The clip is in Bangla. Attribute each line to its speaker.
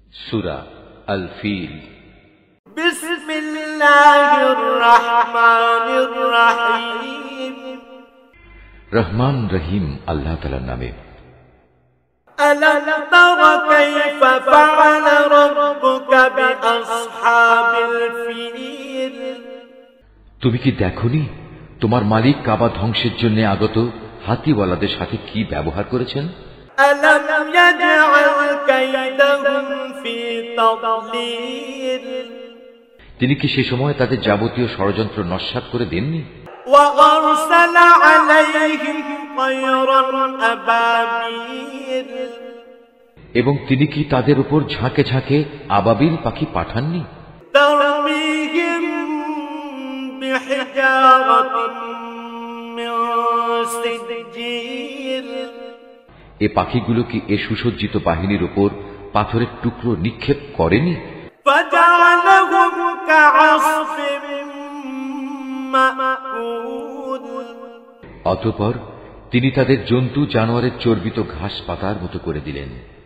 Speaker 1: সূরা আল ফিল।
Speaker 2: বিসমিল্লাহির রহমানির রহিম।
Speaker 1: রহমান রহিম আল্লাহ তাআলার নামে।
Speaker 2: আলাম তারা কাইফা ফাআলা রাব্বুকা বিআসহাবিল ফিল।
Speaker 1: তুমি কি দেখনি তোমার মালিক কাবা ধ্বংসের জন্য আগত হাতিওয়ালাদের সাথে কি ব্যবহার করেছেন?
Speaker 2: আলাম ইয়াজআল কাইদাহুম ফি তাদলিল।
Speaker 1: তিনি কি সে সময় তাদের যাবতীয় ষড়যন্ত্র নস্যাৎ করে দেননি?
Speaker 2: ওয়া আরসালা আলাইহিম তায়রান আবাবিল।
Speaker 1: এবং তিনি কি তাদের উপর ঝাঁকে ঝাঁকে আবাবিল পাখি পাঠাননি?
Speaker 2: তারমিহিম বিহিজারাতিন মিন সিজজিল।
Speaker 1: এ পাখিগুলো কি এ সুসজ্জিত বাহিনীর উপর পাথরের টুকরো নিক্ষেপ করেনি?
Speaker 2: ফাজালাহুম কাআসফিন মাকুল।
Speaker 1: অতঃপর তিনি তাদের জন্তু জানোয়ারের চর্বিত ঘাস পাতার মতো করে দিলেন।